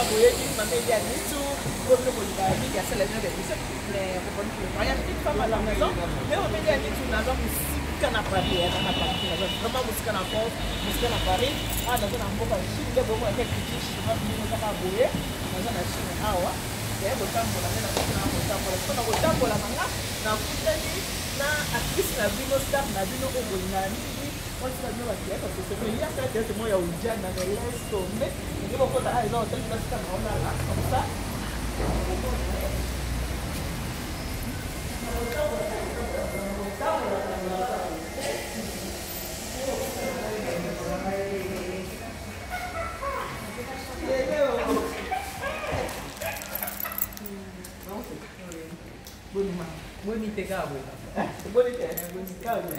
boye qui m'a mis à tout comme le monde qui a célébré des bisous mais pour une mariage une femme à la maison mais on met à tout dans la musique à Paris vraiment musique à France musique à Paris ah dans un mboka chine de bomo avec petit chinois qui nous a boye dans un chine awa et au tambo la mena na botambo la manga na kutani na artiste na bino star na bino obonani on se dit parce que c'est bien ça c'est moi ya ujana na resto mais il faut que ça aille dans tel place comme là comme ça Bonite cabo. Bonite cabo.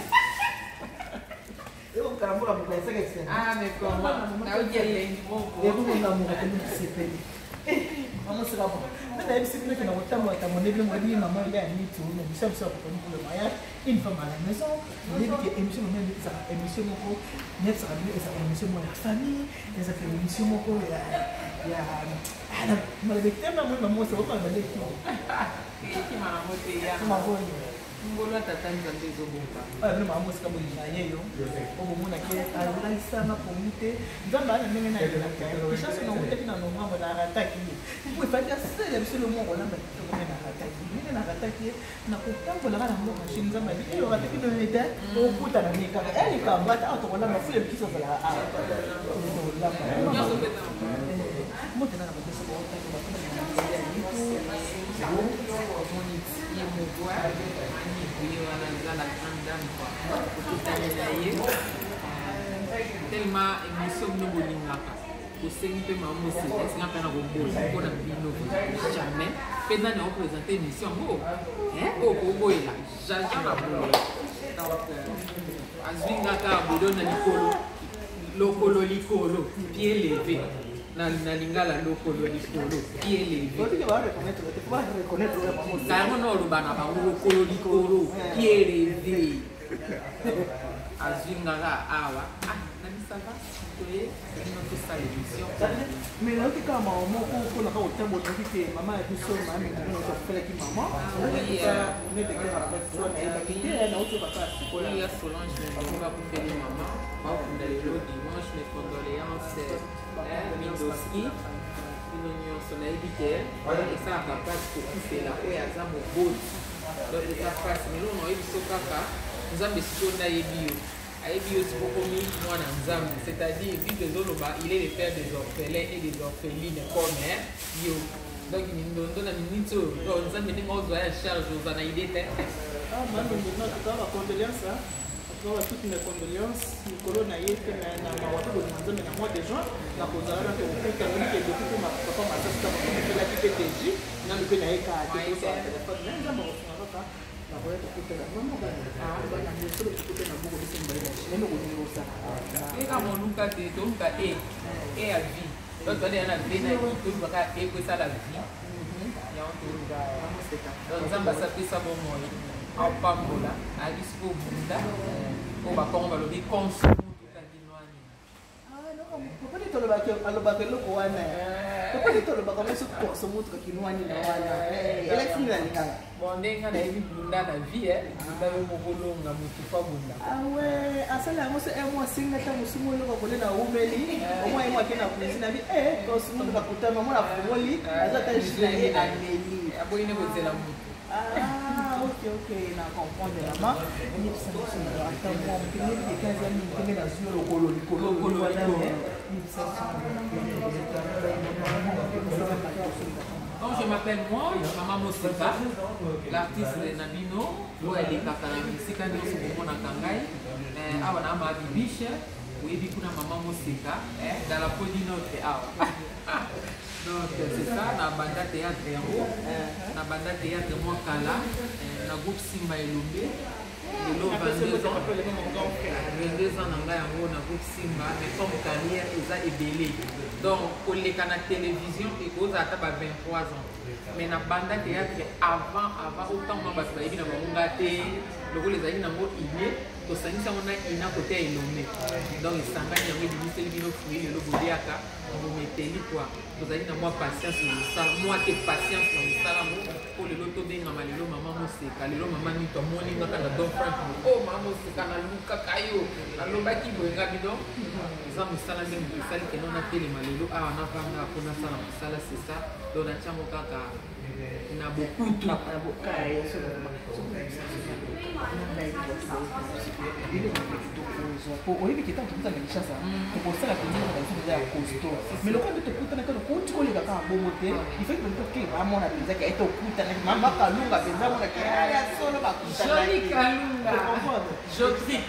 Eu caramba, vou pensar que é ah, me como. Não o geleng pouco. Eu vou mandar um pouco de sepele. Vamos lá bom. Mas aí você vê que não tá muito, mas nem uma dia mamãe já nem tu, não sabe só para não pular mais. Informal, mas só nem que emissão mesmo essa emissão com nessa essa emissão com a família, essa emissão com ya ana malebektema mwana mmoja wao malebekema que maramote ya mabonye ngolo tatanza ndezo bomba no mamusi kama inayeyo obo muna ke alaisa na pomite nzamba ana meme na ina kisha sino wote kina no mambo na attaque oui fanya sele bisolo mo ona ba to na attaque mimi na attaque na kutambo la kana mo machine nzamba biyo attaque no neta okuta na nika eli kambata auto kola mafule bikiso za a moto na bateso ko ta ko ba ya tellement émission no bolingaka kosengi mpe mamosi esinga mpe na kobola mpona bino jamais mpe nani aopresente émission ngo oyo koboyela jamais babola donc azwingaka bodo na likolo likolo pied levé na lingala lokolo likolo pied levé carrément na oloba na bango lokolo likolo pied levé azwingaka awa nabisaka toye ino tosala émission mais là kaka mama moko na ka otembo tokite mama ya biso mama ngino tofelaki mama ya Solange va kufeli mama bakufunda lelo dimanche mes condoléances Mindoski bino nyonso nayebi te esalaka mpasi kokufela oyo aza moboti donc eza mpasi milona oyebi so kaka nzambe sikoyo nayebi yo ayebi yo sikokomi mwana nzambe c'est-à-dire bible ezoloba il est le père des orphelins et des orphelines comme yo donc mindondo na miniti oyo nzambe ndenge ozwa ya charge oza na ide te toutes mes condoléances, Nicolas Naïef, na Mawatu, na mois de juin, na Kozara, que vous faites que depuis ma papa m'a dit que vous faites la PTG, na le Naïka, qui est sur le téléphone, même dans mon frère, la voix de couper la maman, la maison de couper la boue de Simba, et nous nous ça. Et quand on nous a dit, donc, et à vie, donc on est à la vie, tout le monde et que ça la vie. Il y a un tour donc Zamba ça fait ça bon moyen. En pambola, à l'ispo bunda, au bacon va le consul tout à Dinoani. Ah non, pourquoi tu le bac à le bac le coana? Pourquoi tu le bac à ce pour ce moutre qui nous anime? Et la fille là, bon, dès qu'on a vu bunda la vie, vous avez mon boulot, on a mon tout pas bunda. Ah ouais, à ça là, moi c'est moi signe que moi suis moi le coller dans Oumeli, au moins moi qui n'a pas cuisine vie, quand ce monde va coûter maman la fumoli, à ça t'as juste aller à Meli. À boire une bouteille la moutre. Ah, ok, na comprendre la main. Ni ça me semble attends moi, on peut dire 15 ans, on peut dans sur le colo voilà. Donc je m'appelle moi, Maman Moseka, l'artiste de Nabino, où elle est kakana musique à nous sur mon kangai, awana ma bibiche, où est bikuna Maman Moseka, dans la peau du nôtre awa. Donc c'est ça, na banda théâtre yango, na banda théâtre moi kala, na groupe Simba Elombe, lelo 22 ans na ngai yango nakosimba mais comme carrière eza ebele donc koleka na télévision ekozala ata ba 23 ans mais na banda théâtre avant autant ma bato bayebi na bango nga te lokola ezalaki nango ine tosangisi yango na ina kote ya elombe donc esangani yango ebimiseli bino fruit lelo boliaka bometeli kwa tozali na mwa patience na mosala mwa te patience na mosala mo po lelo tobengama lelo mama moseka lelo mama nito amoni ngaka na don frank o mama moseka nalukaka yo nalobaki boyenga bino eza mosala ndenge esali keno natelema lelo awa navanga mpo nasala mosala c'est ça donc natiango kaka na bokutu oyebi ke ntango tokutana lishasa okosala penza baza ya costo mais lokola nde tokutanaka lokuti koleka kaka bongo te ifaki toke bamona penzaki ete okutanaki mama kalunga penza monaki ya solo joli kalunga jodrik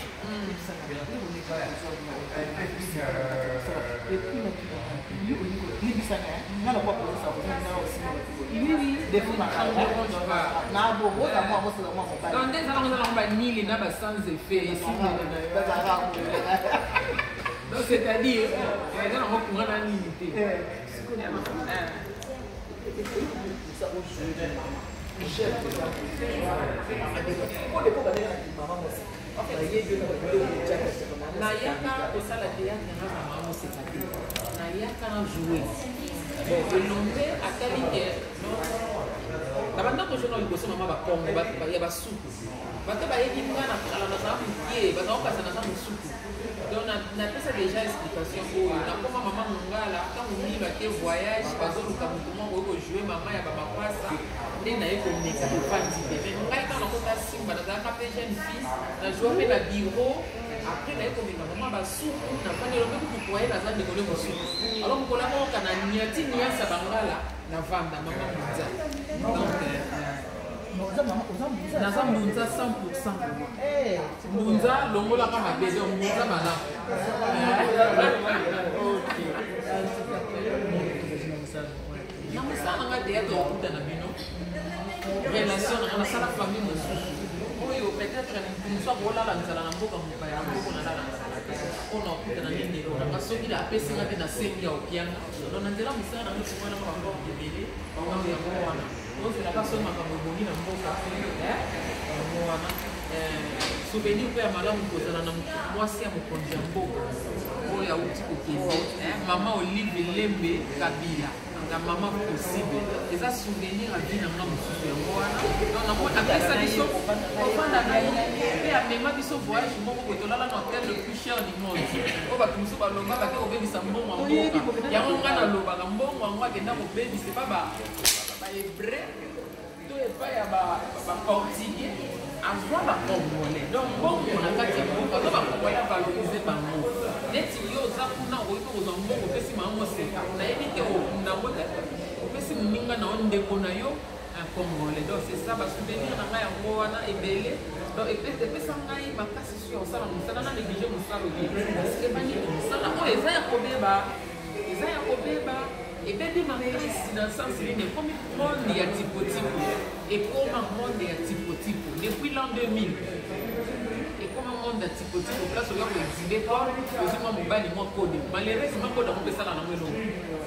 nde ezalaka banili na basans effet donc c'est-à-dire eza nango kunga na nini te nayaka kosala théâtre nga mama moseka te nayaka na joue elombe atali ke na bandako jona liboso mama bakongo ya basuku bato bayebi nga na kala nazala mokie bazala kokasa naza mosuku donc napesa déjà explication oyo nakoma mama mongala ntango mingi bake voyage bazoluka moto moko oyo kojoue mama ya bamakwasa nde naye komeka efandi te mais ngai ntango nakota simba nazalaka mpe jeune fille najoue mpe na bureau après naye komeka mama basuku nafandi elombe kutu poye naza ndekole mosuku alors mokolo akokoka na niati niasa bangala navanda mama monza donc naza mbunza 100% mbunza longolaka mabele mbunza malamu na mosala nanga théâtre okuta na bino relation nanga nasala famille mosusu oyo peut-être mosu akolala nzala na mboka mopaya moko nalalangala te mpona okutana ne ndeko nanga soki apesinga te na sengi ya opianga donc na nzela mosala nango ekomwananga bangor ebele bango yango wana ozelaka soki makambo ebongi na mboka yango wana souvenir mpe ya malamu kozala na mwasi ya mokonzi ya mboka oyo auti kokende mama olive lembe kabila nga mama possible eza souvenir ya vie nanga mosusu yango wana donc apesa biso ofanda na ye mpe amema biso voyage moko boye tolala na hotel le plus cher du monde oyo bato mosusu balomba bake kobebisa mbongo ya mboka yango nga nalobaka mbongo yango akenda kobebisa epa bahébreu to epai ya baportugais azwa bacongolais donc mbongo na kati ya mboka to bacongolais avalorize bango neti yo oza kuna okoki kozwa mbongo opesi mama moseka nayebi te okundango te opesi moninga na yo ndeko na yo congolais donc c'est ça basouvenir na ngai yango wana ebele donc epesa ngai makasi so ya kosala mosala na néglige mosala oye parceke banini mosala oyo eza ya kobeba ebebi makasi na sens nini ekomi monde ya tipotipo ekoma monde ya tipotipo depuis l'an 2000 ekoma monde ya tipotipo place oya koexile po ozwi mwa mobali mwa kode malheureusement kode yango pesala nango elongo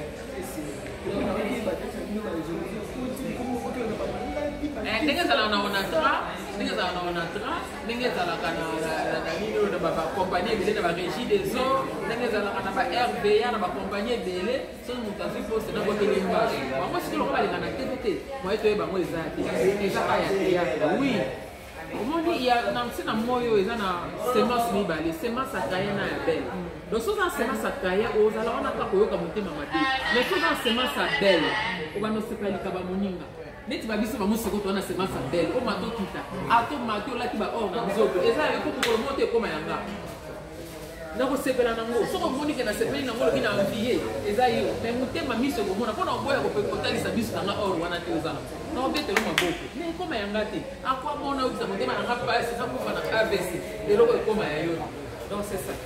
ndenge ezalaka na onatra ndenge ezalaka na onatra ndenge ezalaka na nini oyo na bakompagnie ebele na barégie des eaux ndenge ezalaka na ba-rba na bakompagnie ebele soki moto azwi poste na botelemba bango siki longo balingana te to te moye toyeba yango eza te ezaka ya théâtre oui omoni na ntina moyo eza na semence mibale semence akaya na ya bele donc soki na semence akaya ozala wana kaka koyoka motema mabe mais soki na semence ya bele obanda osepalika bamoninga neti babiso bamoseko towana semence ya bele o mato kita ato mato olaki baor na nzoto eza yako mokolo moto ekoma yanga nakosepela nango soki omonike nasepeli nango lobi na envie eza yo me motema miso ekomona mpona oboya kotalisa biso nanga or wana te ozala na obetelo maboko me ekoma yanga te akwamona okisa motema nanga pasi nakufa na avc eloko ekoma ya yo donc c'est ça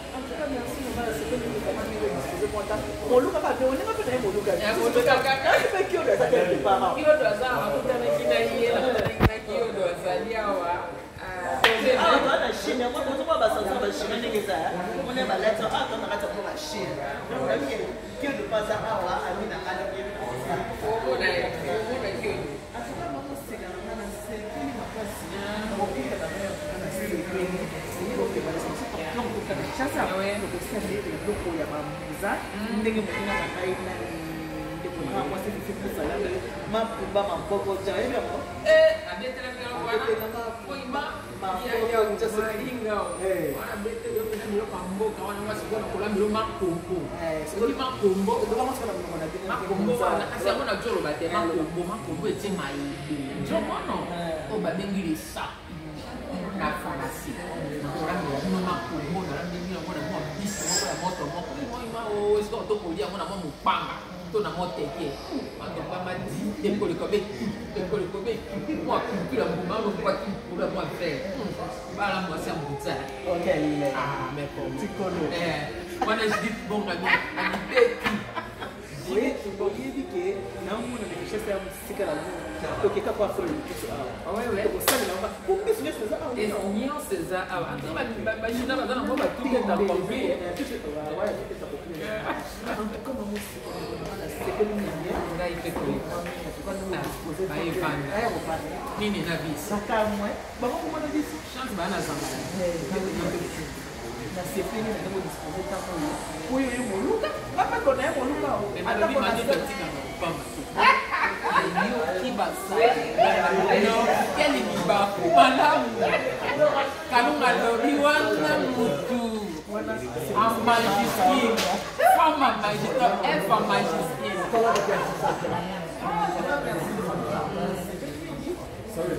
moluka kaka oninga mpe naye moluka kiodo aza akutanaki na ye nakutanaki na kiodo azali awa Ah, on a Chine, moi, quand on va sortir la Chine, on est malade, ah, on a raté pour la Chine. Donc, que de pas à avoir, à mine à la bien. na pharmacie no makombo na ndenge yango na mwa bisi moko ya moto moko moi est-ce que to kolia mona mwa mupanga to na moteke matoka madi ekolikobe mwa kupila mbuma no kwa kupula mwa fer bala mwa sia mbutsa OK ah mais comme tikolo moi je dis bon na beti oui tu voyais que na mona de chef ya musika la OK ka kwa folo kitu ah ouais ko sala na ko biso c'est ça et on c'est ça ah ba jina ba dans moi ba tout est dans compris ouais tout est compris comme musika c'est que nous ngai fait quoi ba ifan nini na bisi saka moi ba ko na bisi chance ba na zamba na sefini na ndio disposer tant huyo yuko moluka hapa kona yako moluka hata kona tika pamba Yo kibasa no keli kibafu malamu kalunga lori wana mutu amajiskin fama majito efa majiskin sorry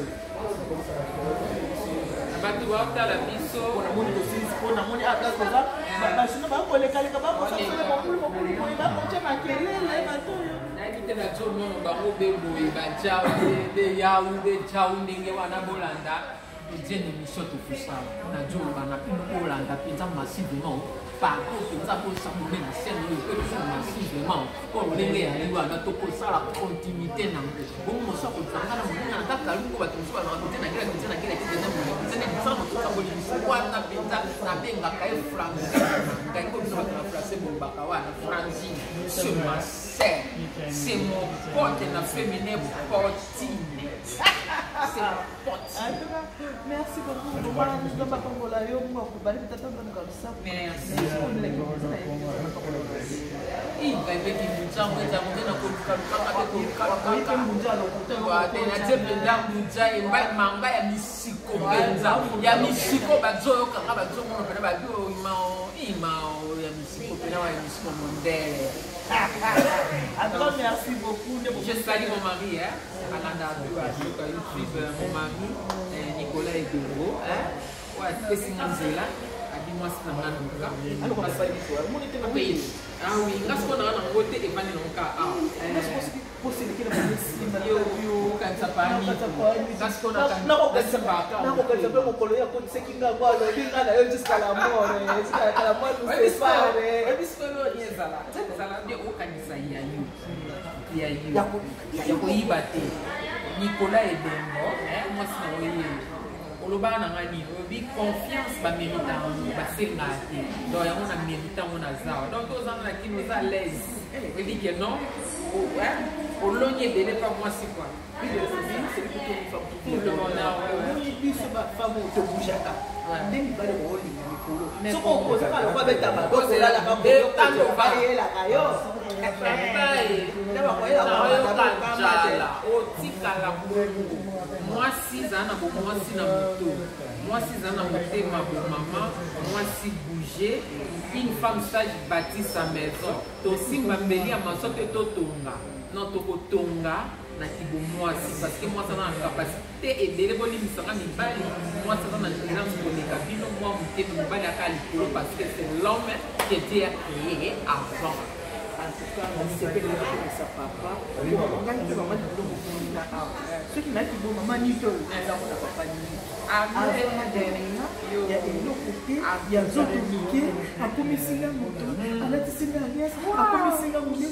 batu bakala biso na moni tosisi po na moni akas koza basina ba ko lekaleka ba ko sala mokulu ba ko tshema kelele batoyo naite na tsono bango beboye bajao de yau de chau ndenge wana bolanda ejene misoto kusala na jolo bana bolanda pinza massivement par contre ça pour ça pour na scène yo que ça massivement pour ndenge ya liwa na to kosala continuité na bon mo sa ko tsanga na mona na kaka lungo ba tsoso ba na kila kitena mo tena ça mo tsa ko libisi wana pinza na benga kai France kai ko so na France mo bakawana France ce massé c'est mon pote na féminin potine merci beaucoup bana ndo ba kongola yo mo ko bari tata ndo kabisa merci il va être une jambe de jambe na ko ka munjalo wa tena tebe ndangu ja e manga ya misiko benza ya misiko bazoyo kanga bazoyo mo pena ba bio imao ya misiko pena wa misiko mondele alors merci beaucoup je salue mon mari hein alanda sur YouTube mon mari Nicolas Ebengo hein ouais c'est Singanzela dis-moi si tu as un cas alors on va pas dire mon était oui ah oui ngas ko na ngote e bani no ka ah possible que la police yo kanza pani ngas ko na kan na ko kanza pe mo kolo ya ko sekinga kwa lo binga na yo jusqu'à la mort jusqu'à la mort nous sépare et bisco lo yezala zala ndio okanisa ya yo ya ko yibate Nicolas Ebengo moi sina oyi oloba na ngani obi confiance ba mérita ba senga te donc ya mona mérita mona zao donc ozana na kino za l'aise et dit que non olonye bele pas moi c'est quoi c'est pour le bonheur oui biso ba femme to bujaka ndeni bale ko oli mikolo soko ko za ka kwa beta ba ko la la ka ko tanto ba yela kayo otikala mwasi zana bo mwasi na moto mwasi zana motema bo mama mwasi bouger une femme sage bâtit sa maison tosimba mbeli ya masote totonga non tokotonga na kibo mwasi parce que mwasi na capacité ebele bolimisanga mibali mwasi na gérance koleka bino mwa motema mobali aka likolo parce que c'est l'homme qui était créé avant. En tout cas, on sait que les gens ne savent pas. On gagne que maman dit que ceux qui n'ont pas maman ni que les gens ne pas ni. Avant il y a une autre côté, il y a d'autres qui a commis singa moto, on a dit singa yes, a commis singa moto,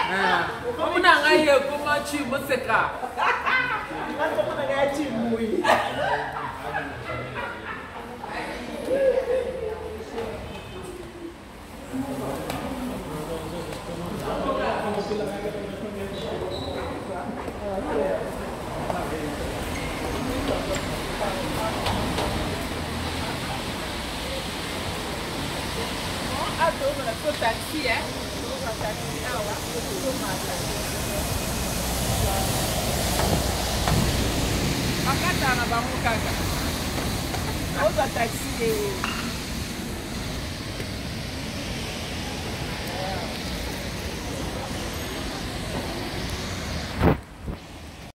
Comment tu me sais ça? Taxi, hein? Makata na bango kaka. Oza taxi